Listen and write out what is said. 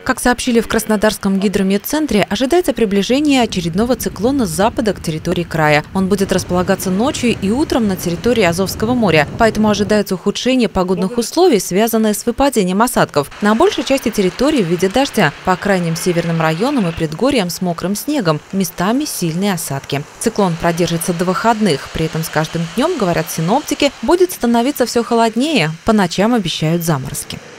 Как сообщили в Краснодарском гидрометцентре, ожидается приближение очередного циклона с запада к территории края. Он будет располагаться ночью и утром на территории Азовского моря. Поэтому ожидается ухудшение погодных условий, связанное с выпадением осадков на большей части территории в виде дождя, по крайним северным районам и предгорьям с мокрым снегом, местами сильные осадки. Циклон продержится до выходных. При этом с каждым днем, говорят синоптики, будет становиться все холоднее. По ночам обещают заморозки.